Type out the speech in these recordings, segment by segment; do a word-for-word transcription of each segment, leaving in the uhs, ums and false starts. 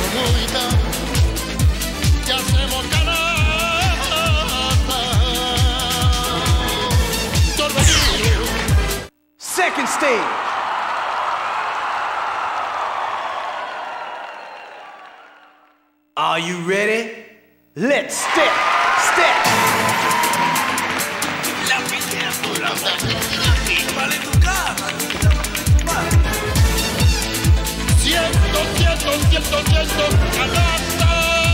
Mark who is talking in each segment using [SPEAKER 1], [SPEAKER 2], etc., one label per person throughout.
[SPEAKER 1] Second stage. Are you ready? Let's step, step.
[SPEAKER 2] Siento, siento, siento, siento, canasta.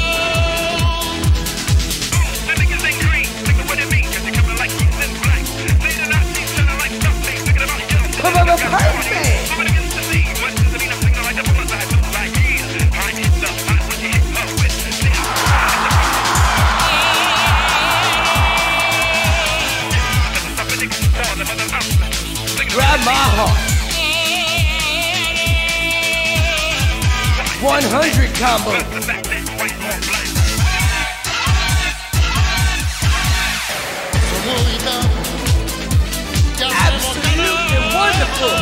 [SPEAKER 2] Let me get that green, think of what it means, 'cause you're coming like kings in black. They do not see sounding like something, thinking about you.
[SPEAKER 1] Perfect.
[SPEAKER 2] Coming against the sea, what does it mean? I'm singing like the bullets I do like here. I hit the hot, what you hit her with.
[SPEAKER 1] Grab my heart. one hundred combo. Absolutely wonderful.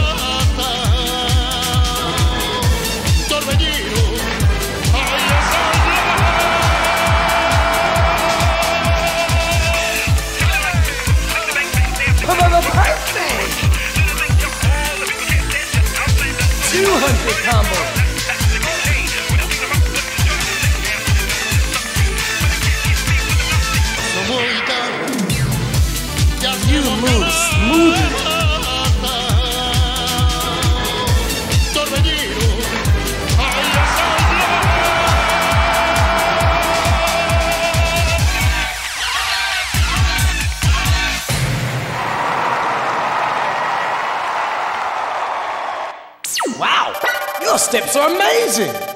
[SPEAKER 1] Perfect. two hundred combo. You move smoothly. Wow, your steps are amazing.